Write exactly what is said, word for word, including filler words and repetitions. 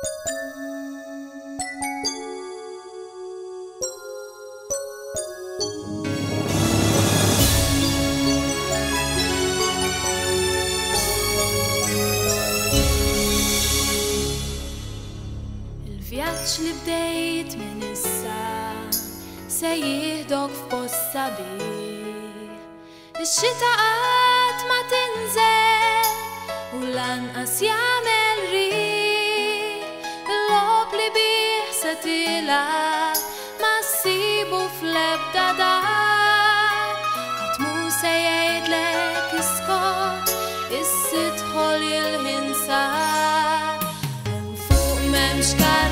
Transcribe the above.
Il-vjaġġ li bdejt minn issa se jieħdok f'post sabiħ. Ix-xita qatt ma tinżel u lanqas jagħmel riħ. Il-logħob li bih se tilgħab ma ssibu fl-ebda dar. Ħadd mhu se jgħidlek iskot, issi dħol il-ħin sar. M'hemmx